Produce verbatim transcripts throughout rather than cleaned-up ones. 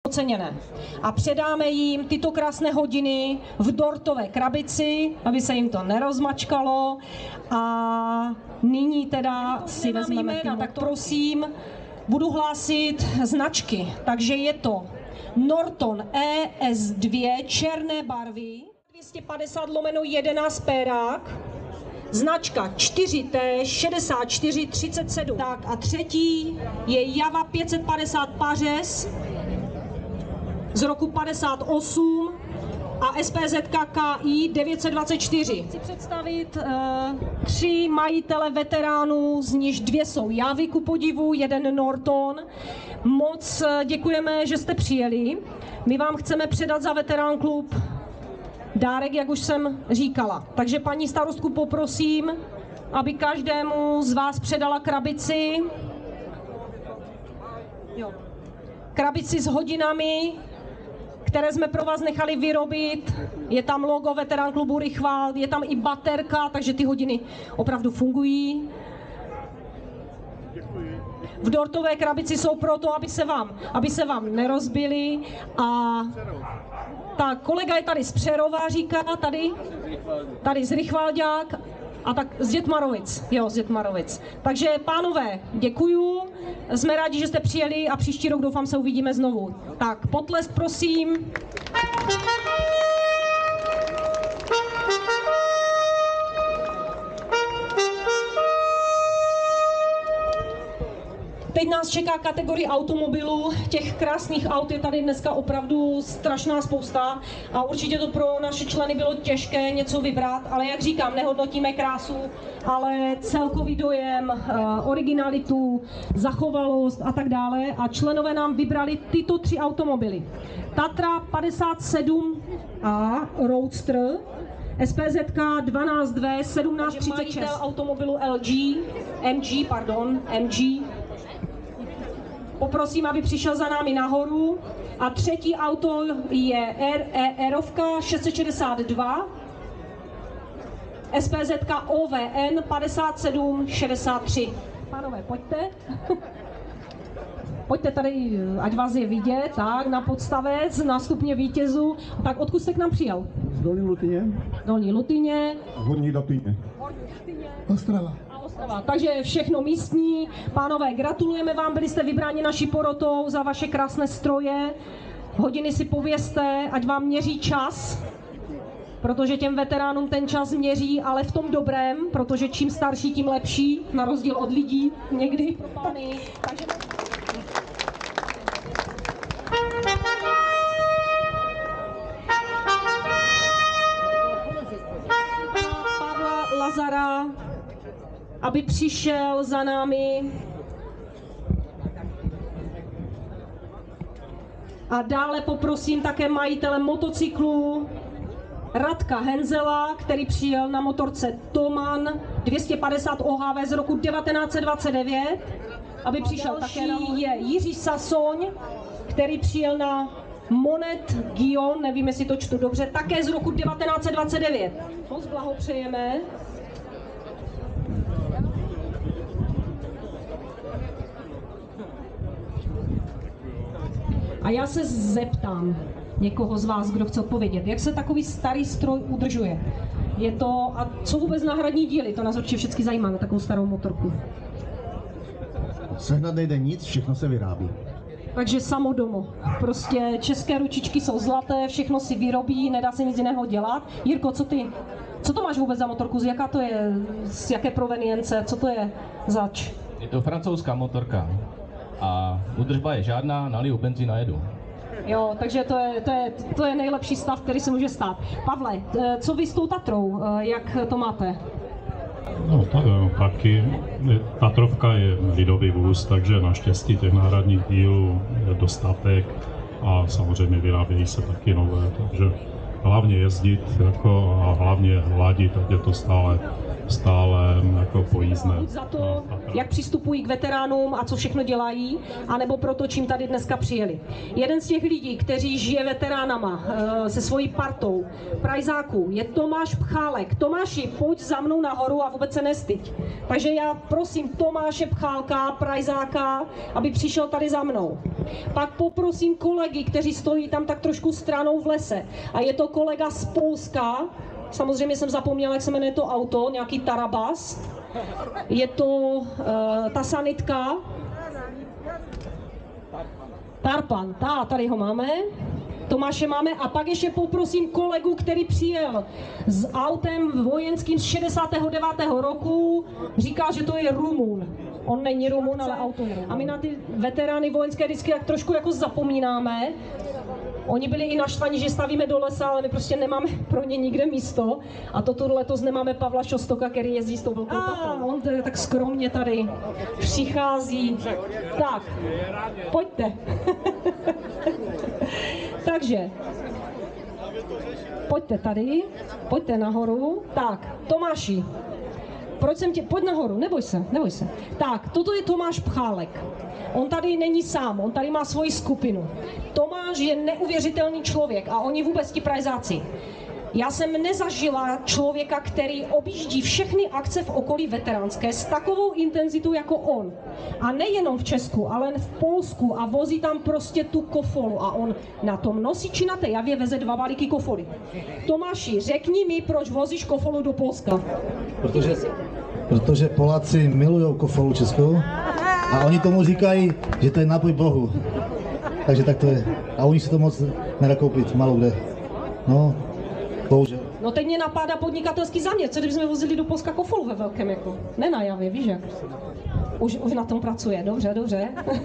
oceněné. A předáme jim tyto krásné hodiny v dortové krabici, aby se jim to nerozmačkalo. A nyní teda si vezmeme jména, tak prosím, budu hlásit značky. Takže je to Norton E S dva černé barvy, dvě stě padesát lomeno jedenáct pérák, značka čtyři T šedesát čtyři třicet sedm. Tak a třetí je Java pět set padesát pařez z roku padesát osm a S P Z K K I devět set dvacet čtyři. Chci představit uh, tři majitele veteránů, z nichž dvě jsou Javy ku podivu, jeden Norton. Moc děkujeme, že jste přijeli. My vám chceme předat za Veterán klub dárek, jak už jsem říkala. Takže paní starostku poprosím, aby každému z vás předala krabici. Jo. Krabici s hodinami, které jsme pro vás nechali vyrobit. Je tam logo Veterán klubu Rychval, je tam i baterka, takže ty hodiny opravdu fungují. V dortové krabici jsou proto, aby se vám, aby se vám nerozbily. A ta kolega je tady z Přerova, říká, tady, tady z Rychvalďák a tak z Dětmarovic, jo, z Dětmarovic. Takže pánové, děkuju, jsme rádi, že jste přijeli a příští rok doufám se uvidíme znovu. Tak potlesk prosím. Teď nás čeká kategorie automobilů, těch krásných aut je tady dneska opravdu strašná spousta a určitě to pro naše členy bylo těžké něco vybrat, ale jak říkám, nehodnotíme krásu, ale celkový dojem, originalitu, zachovalost a tak dále a členové nám vybrali tyto tři automobily. Tatra padesát sedm A Roadster, S P Z K dvanáct V sedmnáct třicet šest, majitel automobilu L G, M G, pardon, M G. Poprosím, aby přišel za námi nahoru. A třetí auto je Erovka šest set šedesát dva, S P Z K O V N padesát sedm šedesát tři. Pánové, pojďte. Pojďte tady, ať vás je vidět, tak, na podstavec, na stupně vítězů. Tak odkud jste k nám přijel? Z Dolní Lutyně. Dolní Lutyně. Horní Latyně. Ostrava. Ostrava. Takže všechno místní. Pánové, gratulujeme vám, byli jste vybráni naší porotou za vaše krásné stroje. Hodiny si povězte, ať vám měří čas, protože těm veteránům ten čas měří, ale v tom dobrém, protože čím starší, tím lepší, na rozdíl od lidí někdy pro pány. Takže... Pavla Lazara, aby přišel za námi. A dále poprosím také majitele motocyklu Radka Henzela, který přijel na motorce Toman dvě stě padesát O H V z roku devatenáct set dvacet devět, aby přišel také. Je Jiří Sasoň, který přijel na Monet Gion, nevím, jestli to čtu dobře, také z roku devatenáct set dvacet devět. Moc blahopřejeme. A já se zeptám někoho z vás, kdo chce odpovědět, jak se takový starý stroj udržuje? Je to, a co vůbec náhradní díly? To nás určitě všechny zajímá na takovou starou motorku. Sehnat nejde nic, všechno se vyrábí. Takže samodomo. Prostě české ručičky jsou zlaté, všechno si vyrobí, nedá se nic jiného dělat. Jirko, co ty? Co to máš vůbec za motorku? Z jaká to je? Z jaké provenience? Co to je zač? Je to francouzská motorka. A údržba je žádná, naliju benzín a jedu. Jo, takže to je, to, je, to je nejlepší stav, který se může stát. Pavle, co vy s tou Tatrou, jak to máte? No tak, taky Tatrovka je lidový vůz, takže naštěstí těch náhradních dílů je dostatek a samozřejmě vyrábějí se taky nové, takže hlavně jezdit jako a hlavně hladit, ať je to stále, stále jako pojízdné. Buď za to, jak přistupují k veteránům a co všechno dělají, anebo proto, čím tady dneska přijeli. Jeden z těch lidí, kteří žije veteránama se svojí partou prajzáků, je Tomáš Pchálek. Tomáši, pojď za mnou nahoru a vůbec se nestyď. Takže já prosím Tomáše Pchálka, prajzáka, aby přišel tady za mnou. Pak poprosím kolegy, kteří stojí tam tak trošku stranou v lese. A je to kolega z Polska. Samozřejmě jsem zapomněla, jak se jmenuje to auto, nějaký Tarabas. Je to uh, ta sanitka. Tarpan, tá, tady ho máme. Tomáše máme a pak ještě poprosím kolegu, který přijel s autem vojenským z šedesátého devátého roku. Říká, že to je Rumun. On není Rumun, ale auto je Rumun. A my na ty veterány vojenské vždycky tak trošku jako zapomínáme. Oni byli i naštvaní, že stavíme do lesa, ale my prostě nemáme pro ně nikde místo. A toto letos nemáme Pavla Šostoka, který jezdí s tou velkou Tatrou. On tady tak skromně tady přichází. Tak, pojďte. Takže, pojďte tady, pojďte nahoru. Tak, Tomáši, proč jsem tě, pojď nahoru, neboj se, neboj se. Tak, toto je Tomáš Pchálek. On tady není sám, on tady má svoji skupinu. Tomáš je neuvěřitelný člověk a oni vůbec ti prajzáci. Já jsem nezažila člověka, který objíždí všechny akce v okolí veteránské s takovou intenzitou jako on. A nejenom v Česku, ale v Polsku a vozí tam prostě tu kofolu. A on na tom nosiči na té javě veze dva balíky kofoly. Tomáši, řekni mi, proč vozíš kofolu do Polska? Protože, protože Poláci milují kofolu českou a oni tomu říkají, že to je nápoj Bohu. Takže tak to je. A oni si to moc nedá koupit, málo kde. No. Bohužel. No teď mě napádá podnikatelský záměr, co kdybychom vozili do Polska kofolu ve velkém, jako, ne na javě, víš jak? Už, už na tom pracuje, dobře, dobře.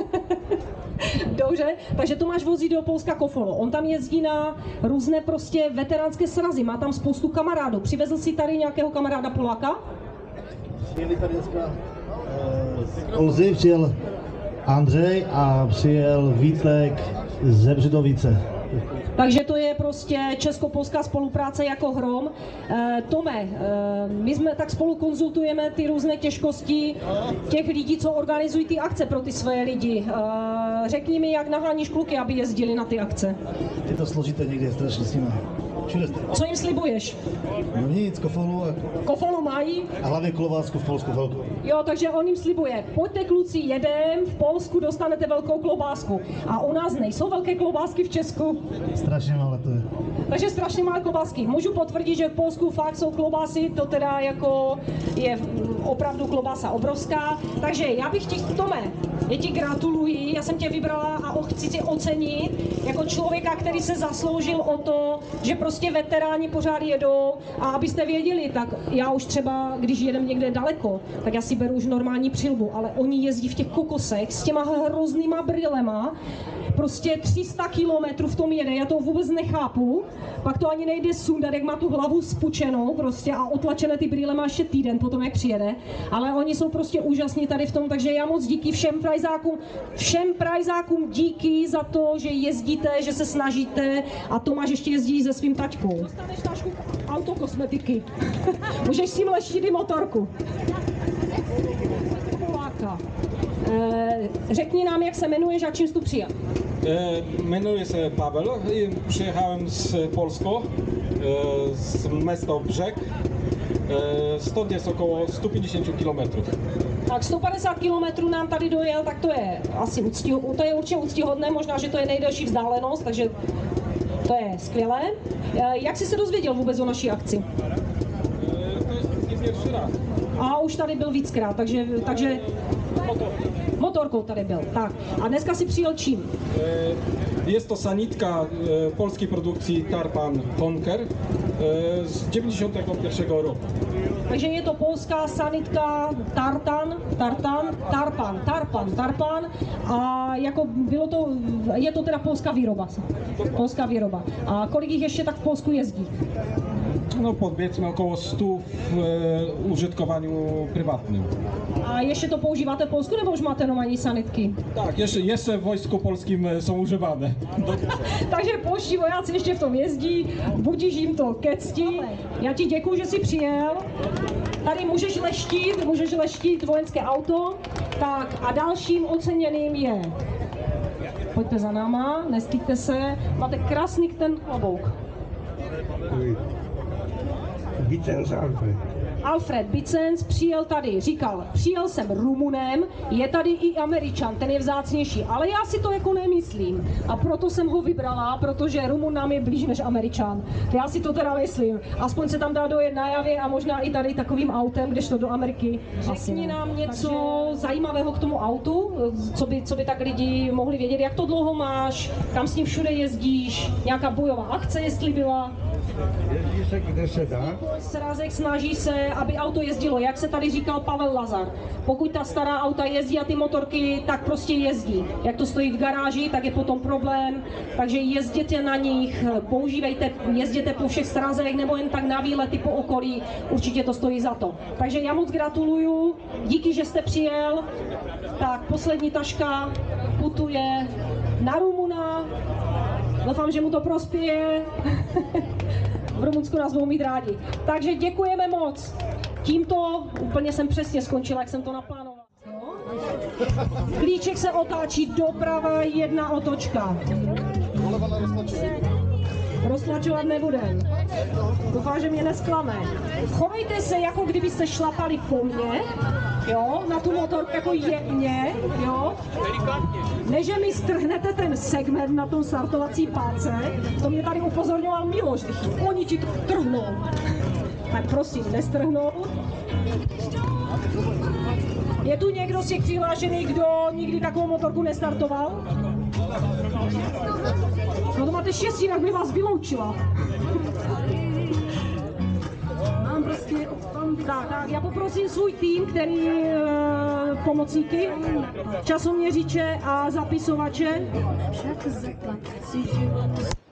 Dobře, takže Tomáš vozí do Polska kofolu. On tam jezdí na různé prostě veteránské srazy, má tam spoustu kamarádů. Přivezl si tady nějakého kamaráda Poláka? Přijeli tady dneska z Olzy, přijel Andřej a přijel Vítek ze Břidovice. Takže to je prostě česko-polská spolupráce jako hrom. E, Tome, e, my jsme tak spolu konzultujeme ty různé těžkosti těch lidí, co organizují ty akce pro ty své lidi. E, řekni mi, jak naháníš kluky, aby jezdili na ty akce. Je to složité někde, strašně s nimi. Co jim slibuješ? No nic, kofolu a... Kofolu mají? A hlavně klobásku v Polsku velkou. Jo, takže on jim slibuje, pojďte kluci, jedem, v Polsku dostanete velkou klobásku. A u nás nejsou velké klobásky v Česku. Strašně malé to je. Takže strašně malé klobásky. Můžu potvrdit, že v Polsku fakt jsou klobásy, to teda jako je opravdu klobása obrovská. Takže já bych ti, Tome, já ti gratuluji, já jsem tě vybrala a chci tě ocenit jako člověka, který se zasloužil o to, že prostě veteráni pořád jedou a abyste věděli, tak já už třeba, když jedem někde daleko, tak já si beru už normální přilbu, ale oni jezdí v těch kokosech s těma hroznýma brýlema, prostě tři sta kilometrů v tom jede, já to vůbec nechápu, pak to ani nejde sundat, jak má tu hlavu spučenou prostě a otlačené ty brýle má ještě týden potom, jak přijede, ale oni jsou prostě úžasní tady v tom, takže já moc díky všem prajzákům, všem prajzákům díky za to, že jezdíte, že se snažíte a Tomáš ještě jezdí se svým taťkou. Dostaneš tašku autokosmetiky, můžeš si mleštit i motorku. Poláka. E, řekni nám, jak se jmenuješ a čím jsi tu přijel. E, jmenuji se Pavel i przyjechałem z Polsko, e, z miasta Brzeg. E, stąd jest około sto padesát kilometrů. Tak sto padesát kilometrů nám tady dojel, tak to je asi úctihodné, to je určitě úctihodné, možná, že to je nejdelší vzdálenost, takže to je skvělé. E, jak jsi se dozvěděl vůbec o naší akci? E, to jest nie pierwszy raz. A už tady byl víckrát, takže, takže motorkou tady byl. Tak. A dneska si přijel čím? E, jest to sanitka e, polskiej produkcji Tarpan Honker e, z dziewięćdziesiątego pierwszego roku. Takže je to polská sanitka Tartan, Tartan, Tarpan, Tarpan, Tarpan a jako bylo to, je to teda polská výroba. Polská výroba. A kolik jich ještě tak v Polsku jezdí? No powiedzmy około stu w e, użytkowaniu prywatnym. A ještě to používáte v Polsku, nebo už máte normální sanitky? Tak, jeszcze, jeszcze w Wojsku Polskim e, są używane. Takže polští vojáci ještě v tom jezdí, budíš jim to ke cti. Já ti děkuju, že jsi přijel. Tady můžeš leštít, můžeš leštít vojenské auto. Tak a dalším oceněným je, pojďte za náma, nestyďte se, máte krásný ten klobouk. Bicenz Alfred. Alfred Bicenz přijel tady, říkal, přijel jsem Rumunem, je tady i Američan, ten je vzácnější, ale já si to jako nemyslím a proto jsem ho vybrala, protože Rumun nám je blíž než Američan. Já si to teda myslím, aspoň se tam dá dojet na javě a možná i tady takovým autem, kdežto do Ameriky. Řekni nám něco Takže... zajímavého k tomu autu, co by, co by tak lidi mohli vědět, jak to dlouho máš, kam s ním všude jezdíš, nějaká bojová akce, jestli byla. Jezdí se, kde se dá. Srázek snaží se, aby auto jezdilo, jak se tady říkal Pavel Lazar. Pokud ta stará auta jezdí a ty motorky, tak prostě jezdí. Jak to stojí v garáži, tak je potom problém. Takže jezděte na nich, používejte, jezděte po všech srazech nebo jen tak na výlety po okolí, určitě to stojí za to. Takže já moc gratuluju, díky, že jste přijel. Tak poslední taška putuje na Rumuna. Doufám, že mu to prospěje. V Rumunsku nás budou mít rádi. Takže děkujeme moc. Tímto úplně jsem přesně skončila, jak jsem to naplánovala. Klíček se otáčí doprava, jedna otočka. Roztlačovat nebudem. Doufám, že mě nesklame. Chovejte se, jako kdybyste šlapali po mně, jo, na tu motorku jako jemně, jo. Ne, že mi strhnete ten segment na tom startovací páce, to mě tady upozorňoval Miloš, oni ti to trhnou. Tak prosím, nestrhnout. Je tu někdo z těch přihlášených, kdo nikdy takovou motorku nestartoval? No to máte štěstí, jinak by vás vyloučila. Mám prostě tak, tak, já poprosím svůj tým, který e, pomocníky, časoměřiče a zapisovače. Však zeptat si